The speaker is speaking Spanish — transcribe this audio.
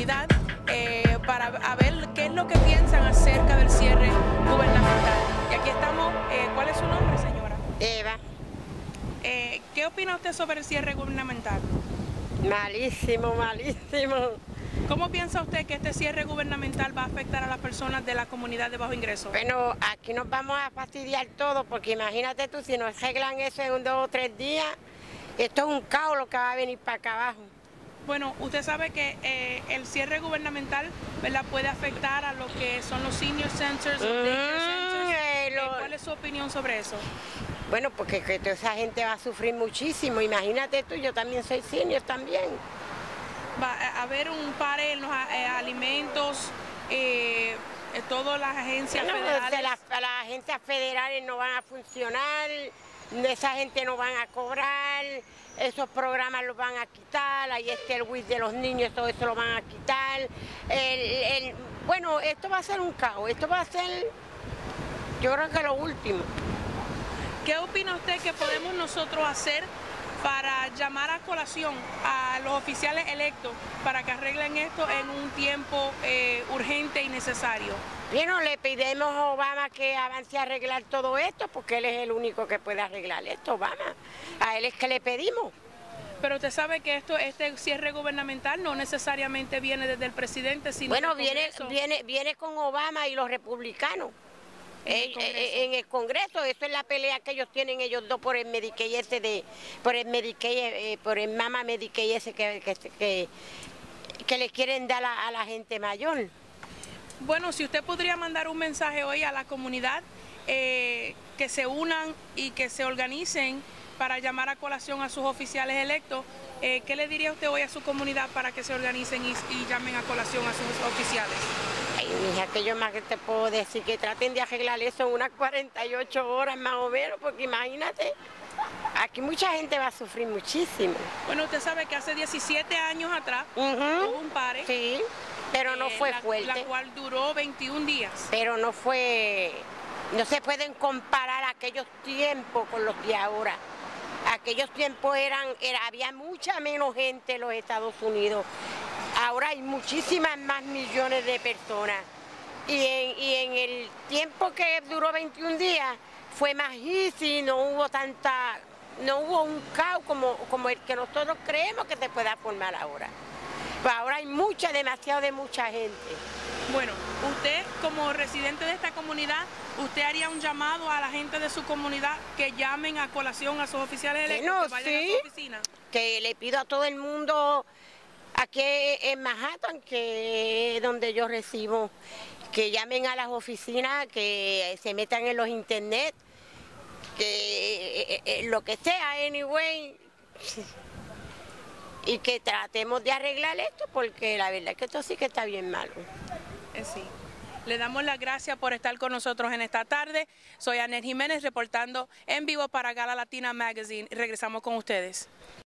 comunidad para ver qué es lo que piensan acerca del cierre gubernamental. Y aquí estamos, ¿cuál es su nombre, señora? Eva. ¿Qué opina usted sobre el cierre gubernamental? Malísimo, malísimo. ¿Cómo piensa usted que este cierre gubernamental va a afectar a las personas de la comunidad de bajo ingreso? Bueno, aquí nos vamos a fastidiar todo, porque imagínate tú, si nos arreglan eso en 2 o 3 días, esto es un caos lo que va a venir para acá abajo. Bueno, usted sabe que el cierre gubernamental, ¿verdad?, puede afectar a lo que son los senior centers, los daycare centers. ¿Cuál es su opinión sobre eso? Bueno, porque que toda esa gente va a sufrir muchísimo. Imagínate tú, yo también soy senior también. Va a haber un pare en los alimentos, todas las agencias federales. Las agencias federales no van a funcionar, esa gente no van a cobrar, esos programas los van a quitar, ahí está el WIC de los niños, todo eso lo van a quitar. Bueno, esto va a ser un caos, esto va a ser, yo creo que lo último. ¿Qué opina usted que podemos nosotros hacer para llamar a colación a los oficiales electos para que arreglen esto en un tiempo urgente y necesario? Bueno, le pedimos a Obama que avance a arreglar todo esto, porque él es el único que puede arreglar esto, Obama. A él es que le pedimos. Pero usted sabe que este cierre gubernamental no necesariamente viene desde el presidente, sino bueno, del Congreso. viene con Obama y los republicanos. En el Congreso, eso es la pelea que ellos tienen ellos dos por el Medicaid ese por el Mama Medicaid ese que le quieren dar a la gente mayor. Bueno, si usted podría mandar un mensaje hoy a la comunidad, que se unan y que se organicen para llamar a colación a sus oficiales electos, ¿qué le diría usted hoy a su comunidad para que se organicen y llamen a colación a sus oficiales? Ay, mija, que yo más que te puedo decir que traten de arreglar eso en unas 48 horas más o menos, porque imagínate, aquí mucha gente va a sufrir muchísimo. Bueno, usted sabe que hace 17 años atrás hubo un pare. Sí, pero no fue fuerte. La cual duró 21 días. Pero no se pueden comparar aquellos tiempos con los de ahora. Aquellos tiempos había mucha menos gente en los Estados Unidos. Ahora hay muchísimas más millones de personas. Y en el tiempo que duró 21 días fue más easy, no hubo un caos como el que nosotros creemos que se pueda formar ahora. Pues ahora hay demasiado de mucha gente. Bueno, usted como residente de esta comunidad, ¿usted haría un llamado a la gente de su comunidad que llamen a colación a sus oficiales electos, que vayan a su oficina? Que le pido a todo el mundo aquí en Manhattan, que es donde yo resido, que llamen a las oficinas, que se metan en los internet, que lo que sea, anyway, y que tratemos de arreglar esto, porque la verdad es que esto sí que está bien malo. Sí. Le damos las gracias por estar con nosotros en esta tarde. Soy Anet Jiménez reportando en vivo para Gala Latina Magazine y regresamos con ustedes.